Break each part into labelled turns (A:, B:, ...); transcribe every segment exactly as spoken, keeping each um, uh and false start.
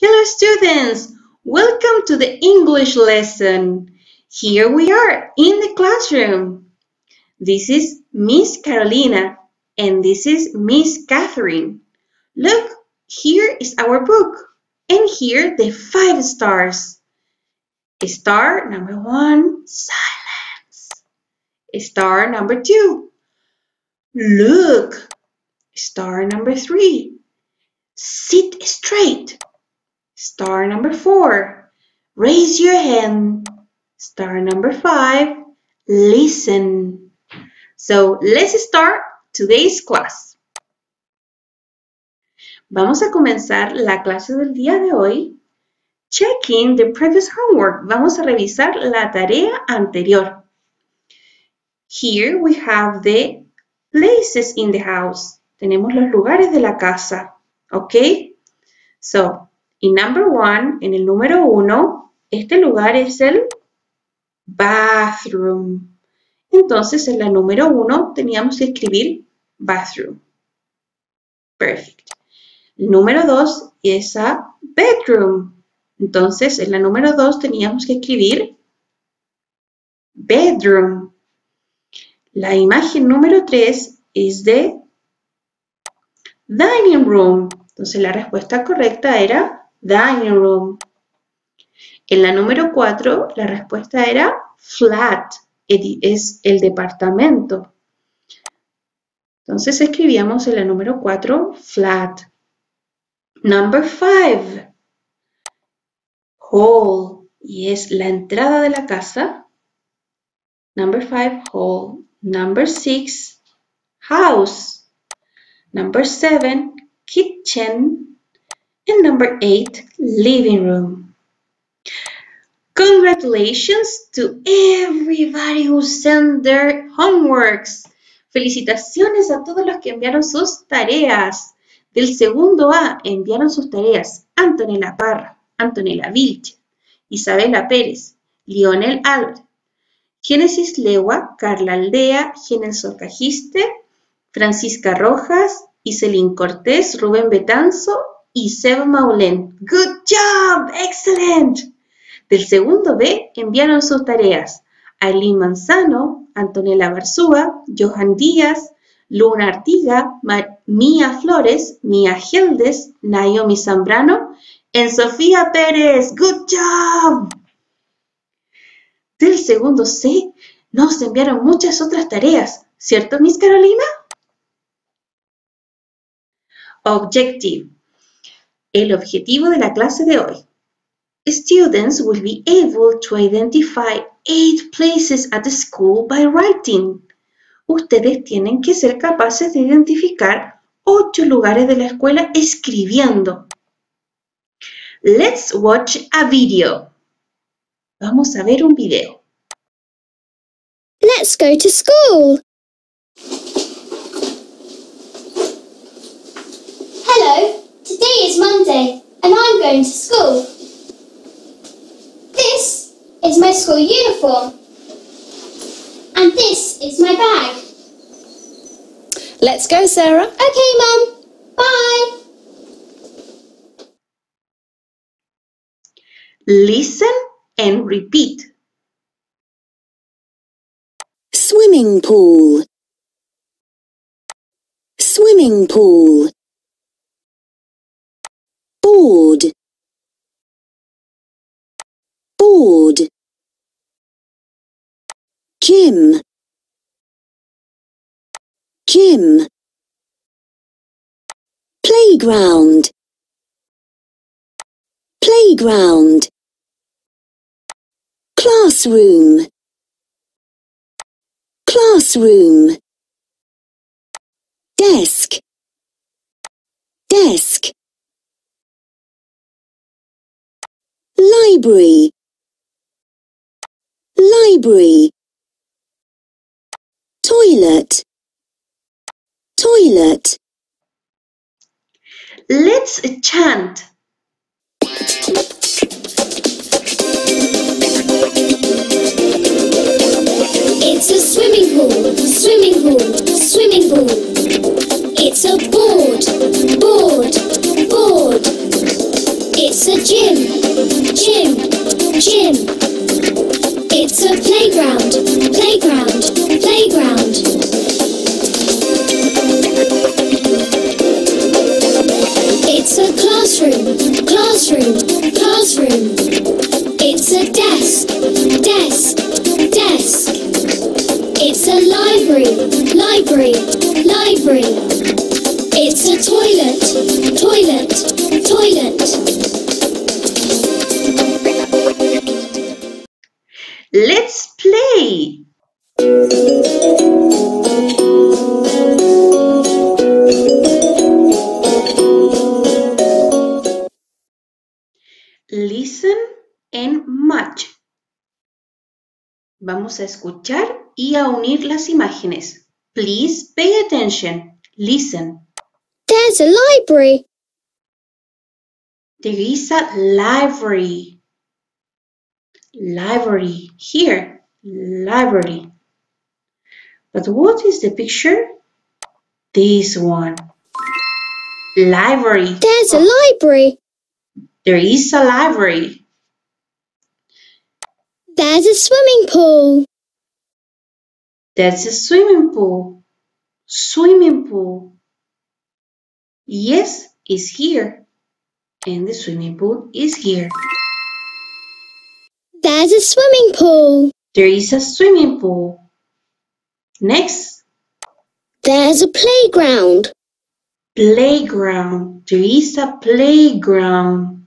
A: Hello students, welcome to the English lesson. Here we are in the classroom. This is Miss Carolina and this is Miss Catherine. Look, here is our book and here the five stars. Star number one, silence. Star number two, look. Star number three, sit straight. Star number four, raise your hand. Star number five, listen. So let's start today's class. Vamos a comenzar la clase del día de hoy. Checking the previous homework. Vamos a revisar la tarea anterior. Here we have the places in the house. Tenemos los lugares de la casa. ¿Ok? So, in number one, en el número uno, este lugar es el bathroom. Entonces, en la número uno teníamos que escribir bathroom. Perfect. El número dos es a bedroom. Entonces, en la número dos teníamos que escribir bedroom. La imagen número tres es de dining room. Entonces, la respuesta correcta era dining room. En la número cuatro, la respuesta era flat, es el departamento. Entonces escribíamos en la número cuatro, flat. Number five, hall, y es la entrada de la casa. Number five, hall. Number six, house. Number seven, kitchen. And number eight, living room. Congratulations to everybody who sent their homeworks. Felicitaciones a todos los que enviaron sus tareas. Del segundo A enviaron sus tareas Antonella Parra, Antonella Vilche, Isabela Pérez, Lionel Albert, Génesis Legua, Carla Aldea, Genes Socajiste, Francisca Rojas, Iselín Cortés, Rubén Betanzo y Seba Maulén. Good job! Excellent! Del segundo B enviaron sus tareas Aileen Manzano, Antonella Barzúa, Johan Díaz, Luna Artiga, Mía Flores, Mía Geldes, Naomi Zambrano y Sofía Pérez. Good job! Del segundo C nos enviaron muchas otras tareas, ¿cierto, Miss Carolina? Objective. El objetivo de la clase de hoy. Students will be able to identify eight places at the school by writing. Ustedes tienen que ser capaces de identificar ocho lugares de la escuela escribiendo. Let's watch a video. Vamos a ver un video.
B: Let's go to school. Hello. Today is Monday and I'm going to school. This is my school uniform. And this is my bag.
C: Let's go, Sarah.
B: Okay, Mum. Bye.
A: Listen and repeat.
C: Swimming pool. Swimming pool. Board. Board. Gym. Gym. Playground. Playground. Classroom. Classroom. Desk. Desk. Library. Library. Toilet. Toilet.
A: Let's chant.
B: It's a swimming pool, swimming pool, swimming pool. It's a board, board, board. It's It's a gym, gym, gym. It's a playground, playground, playground. It's a classroom, classroom, classroom. It's a desk, desk, desk. It's a library, library, library. It's a toilet, toilet, toilet.
A: Let's play! Listen and match. Vamos a escuchar y a unir las imágenes. Please pay attention. Listen.
B: There's a library.
A: There is a library. Library. Here. Library. But what is the picture? This one. Library.
B: There's a library.
A: There is a library.
B: There's a swimming pool.
A: That's a swimming pool. Swimming pool. Yes, it's here. And the swimming pool is here.
B: There's a swimming pool.
A: There is a swimming pool. Next.
B: There's a playground.
A: Playground. There is a playground.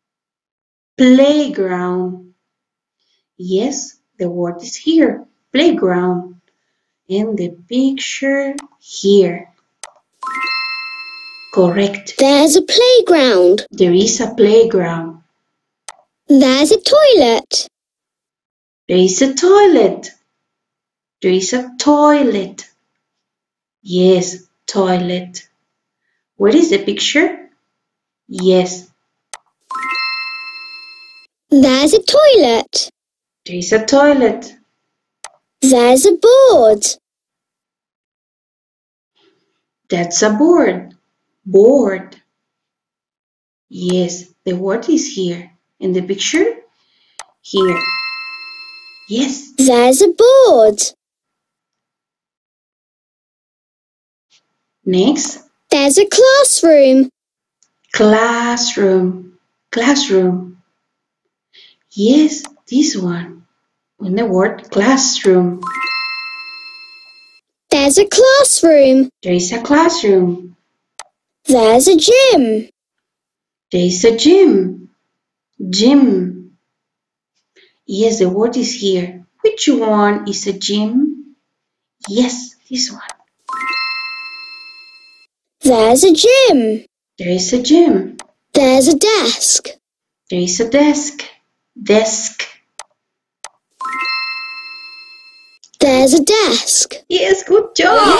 A: Playground. Yes, the word is here. Playground. And the picture here. Correct.
B: There's a playground.
A: There is a playground.
B: There's a toilet.
A: There is a toilet. There is a toilet. Yes, toilet. Where is the picture? Yes.
B: There's a toilet.
A: There is a toilet.
B: There's a board.
A: That's a board. Board. Yes, the word is here. And the picture? Here. Yes.
B: There's a board.
A: Next.
B: There's a classroom.
A: Classroom. Classroom. Yes, this one. And the word classroom.
B: There's a classroom.
A: There is a classroom.
B: There's a gym.
A: There is a gym. Gym. Yes, the word is here. Which one is a gym? Yes, this one.
B: There's a gym.
A: There is a gym.
B: There's a desk.
A: There is a desk. Desk.
B: There's a desk.
A: Yes, good job.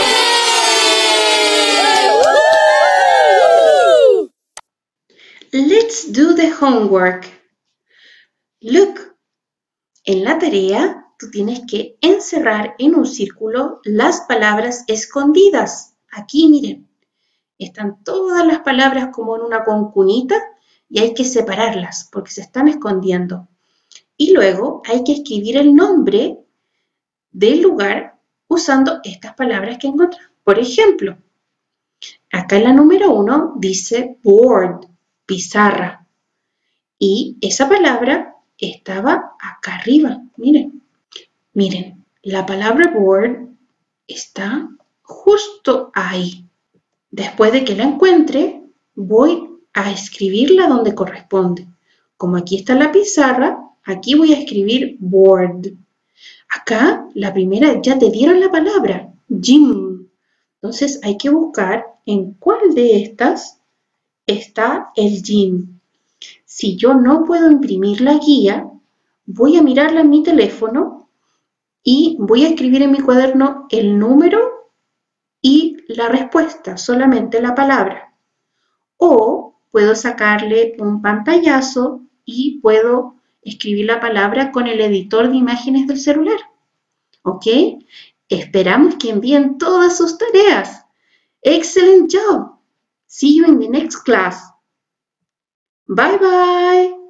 A: Let's do the homework. Look, en la tarea tú tienes que encerrar en un círculo las palabras escondidas. Aquí miren, están todas las palabras como en una concunita y hay que separarlas porque se están escondiendo. Y luego hay que escribir el nombre del lugar usando estas palabras que encontramos. Por ejemplo, acá en la número uno dice board, pizarra. Y esa palabra estaba acá arriba. Miren, miren, la palabra board está justo ahí. Después de que la encuentre, voy a escribirla donde corresponde. Como aquí está la pizarra, aquí voy a escribir board. Acá, la primera, ya te dieron la palabra, gym. Entonces hay que buscar en cuál de estas está el gym. Si yo no puedo imprimir la guía, voy a mirarla en mi teléfono y voy a escribir en mi cuaderno el número y la respuesta, solamente la palabra. O puedo sacarle un pantallazo y puedo escribir la palabra con el editor de imágenes del celular. ¿Ok? Esperamos que envíen todas sus tareas. Excellent job. See you in the next class. Bye bye.